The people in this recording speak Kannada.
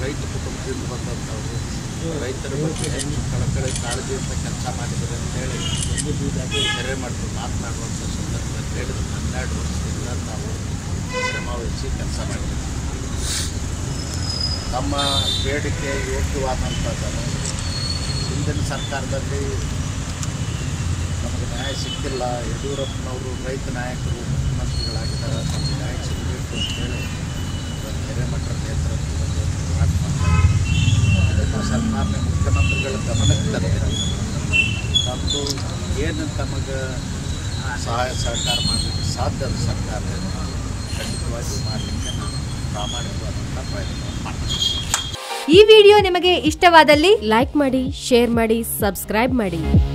ರೈತ ಕುಟುಂಬದಿಂದ ಬಂದಂಥವ್ರು, ರೈತರ ಬಗ್ಗೆ ಕಳಕಳಿ ಕಾಳಜಿಯಿಂದ ಕೆಲಸ ಮಾಡಿದ್ದಾರೆ ಅಂತೇಳಿ ಹಿರೇಮಠರು ಮಾತನಾಡುವಂಥ ಸಂದರ್ಭದಲ್ಲಿ ಹೇಳಿದ್ರು. 12 ವರ್ಷದಿಂದ ನಾವು ಶ್ರಮವಹಿಸಿ ಕೆಲಸ ಮಾಡಿದ್ದೀವಿ. ನಮ್ಮ ಬೇಡಿಕೆ ಯೋಗ್ಯವಾದಂಥದ್ದನ್ನು ಹಿಂದಿನ ಸರ್ಕಾರದಲ್ಲಿ ನಮಗೆ ನ್ಯಾಯ ಸಿಕ್ಕಿಲ್ಲ, ಯಡಿಯೂರಪ್ಪನವರು ರೈತ ನಾಯಕರು ಮುಖ್ಯಮಂತ್ರಿಗಳಾಗಿದ್ದಾರೆ, ನಮಗೆ ನ್ಯಾಯ ಸಿಗಬೇಕು ಅಂತೇಳಿ ಹಿರೇಮಠರ ನೇತೃತ್ವದಲ್ಲಿ ಹೋರಾಟ ಮಾಡ್ತಾರೆ. ಅದನ್ನು ಸರ್ಕಾರದ ಮುಖ್ಯಮಂತ್ರಿಗಳ ಗಮನಕ್ಕೆ ತಂದಿದ್ದೀವಿ. ನಮ್ಮದು ಏನು ತಮಗೆ ಸಹಾಯ ಸಹಕಾರ ಮಾಡಲಿಕ್ಕೆ ಸಾಧ್ಯ ಸರ್ಕಾರ ಖಂಡಿತವಾಗಿ ಮಾಡಲಿಕ್ಕೆ ನಾನು ಪ್ರಾಮಾಣಿಕವಾದಂಥ ಪ್ರಯತ್ನ ಮಾಡ್ತೀನಿ. ಈ ವಿಡಿಯೋ ನಿಮಗೆ ಇಷ್ಟವಾದಲ್ಲಿ ಲೈಕ್ ಮಾಡಿ, ಶೇರ್ ಮಾಡಿ, ಸಬ್ಸ್ಕ್ರೈಬ್ ಮಾಡಿ.